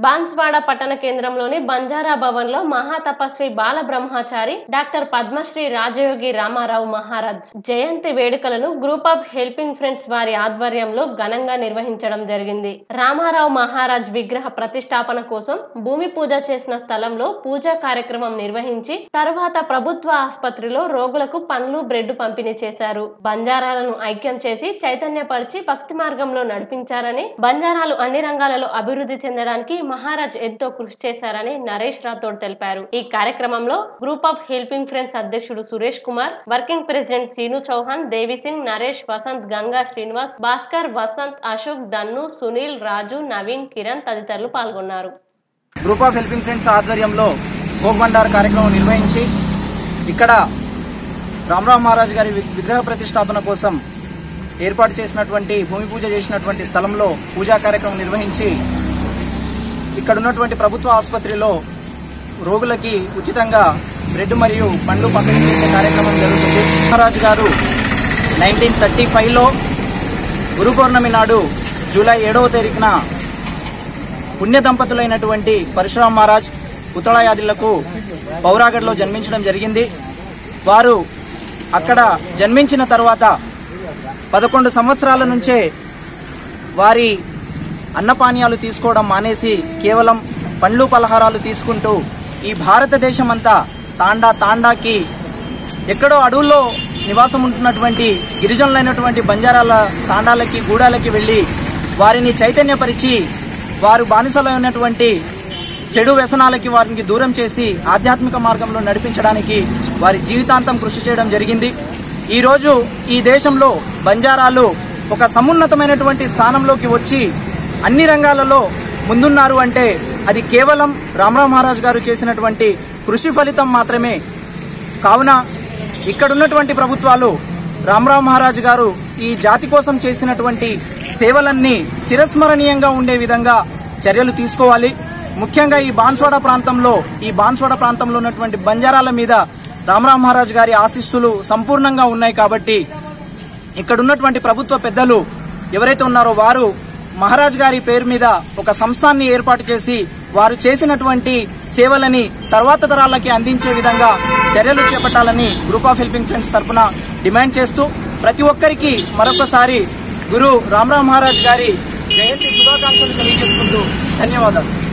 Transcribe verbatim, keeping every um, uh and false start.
బాన్స్వాడ పట్టణ కేంద్రంలోని బంజారా భవన్ లో మహాతపస్వి బాల బ్రహ్మచారి డాక్టర్ పద్మశ్రీ రాజయోగి రామారావు మహారాజ్ జయంతి వేడుకలను గ్రూప్ ఆఫ్ హెల్పింగ్ ఫ్రెండ్స్ వారి ఆధ్వర్యంలో ఘనంగా నిర్వహించడం జరిగింది. రామారావు మహారాజ్ విగ్రహ ప్రతిష్టాపన కోసం భూమి పూజ చేసిన స్థలంలో పూజా కార్యక్రమం నిర్వహించి తర్వాత ప్రభుత్వ ఆసుపత్రిలో రోగులకు పండ్లు బ్రెడ్ పంపిణీ చేశారు. బంజారాలను ఐక్యం చేసి చైతన్యపరిచి భక్తి మార్గంలో నడిపించారని, బంజారాలు అన్ని రంగాలలో అభివృద్ధి చెందడానికి మహారాజ్ ఎంతో కృషి చేశారని నరేష్ రాథోడ్ తెలిపారు. ఈ కార్యక్రమంలో గ్రూప్ ఆఫ్ హెల్పింగ్ ఫ్రెండ్స్ అధ్యక్షుడు సురేష్ కుమార్, వర్కింగ్ ప్రెసిడెంట్ సీను చౌహాన్, దేవిసింగ్, నరేష్, వసంత్, గంగా, శ్రీనివాస్, భాస్కర్, వసంత్, అశోక్, దన్ను, సునీల్, రాజు, నవీన్, కిరణ్ తదితరులు పాల్గొన్నారు. గ్రూప్ ఆఫ్ హెల్పింగ్ ఫ్రెండ్స్ ఆధ్వర్యంలో భోగ్ భండార్ కార్యక్రమం నిర్వహించి ఇక్కడ రామరావు మహారాజ్ గారి విగ్రహ ప్రతిష్టాపన కోసం ఏర్పాటు చేసినటువంటి భూమి పూజ చేసినటువంటి స్థలంలో పూజా కార్యక్రమం నిర్వహించి ఇక్కడ ఉన్నటువంటి ప్రభుత్వ ఆసుపత్రిలో రోగులకి ఉచితంగా బ్రెడ్ మరియు పండ్లు పంపిణీ చేసే కార్యక్రమం జరుగుతుంది. మహారాజ్ గారు నైన్టీన్ థర్టీ ఫైవ్ లో గురు పౌర్ణమి నాడు జూలై ఏడవ తారీఖున పుణ్య దంపతులైనటువంటి పరశురామ మహారాజ్, ఉత్తరాయాదులకు పౌరాగఢ్లో జన్మించడం జరిగింది. వారు అక్కడ జన్మించిన తర్వాత పదకొండు సంవత్సరాల నుంచే వారి అన్నపానీయాలు తీసుకోవడం మానేసి కేవలం పండ్లు పలహారాలు తీసుకుంటూ ఈ భారతదేశం అంతా తాండా తాండాకి ఎక్కడో అడవుల్లో నివాసం ఉంటున్నటువంటి గిరిజనులైనటువంటి బంజారాల తాండాలకి గూడాలకి వెళ్ళి వారిని చైతన్యపరిచి వారు బానిసలైనటువంటి చెడు వ్యసనాలకి వారిని దూరం చేసి ఆధ్యాత్మిక మార్గంలో నడిపించడానికి వారి జీవితాంతం కృషి చేయడం జరిగింది. ఈరోజు ఈ దేశంలో బంజారాలు ఒక సమున్నతమైనటువంటి స్థానంలోకి వచ్చి అన్ని రంగాలలో ముందున్నారు అంటే అది కేవలం రామరావు మహారాజ్ గారు చేసినటువంటి కృషి ఫలితం మాత్రమే. కావున ఇక్కడున్నటువంటి ప్రభుత్వాలు రామరావు మహారాజ్ గారు ఈ జాతి కోసం చేసినటువంటి సేవలన్నీ చిరస్మరణీయంగా ఉండే విధంగా చర్యలు తీసుకోవాలి. ముఖ్యంగా ఈ బాన్స్వాడ ప్రాంతంలో ఈ బాన్స్వాడ ప్రాంతంలో ఉన్నటువంటి బంజారాల మీద రామరావు మహారాజ్ గారి ఆశీస్సులు సంపూర్ణంగా ఉన్నాయి. కాబట్టి ఇక్కడ ఉన్నటువంటి ప్రభుత్వ పెద్దలు ఎవరైతే ఉన్నారో వారు మహారాజ్ గారి పేరు మీద ఒక సంస్థాన్ని ఏర్పాటు చేసి వారు చేసినటువంటి సేవలని తర్వాత తరాలకి అందించే విధంగా చర్యలు చేపట్టాలని గ్రూప్ ఆఫ్ హెల్పింగ్ ఫ్రెండ్స్ తరఫున డిమాండ్ చేస్తూ ప్రతి ఒక్కరికి మరొకసారి గురు రామరావు మహారాజ్ గారి జయంతి శుభాకాంక్షలు తెలియజేసుకుంటూ ధన్యవాదాలు.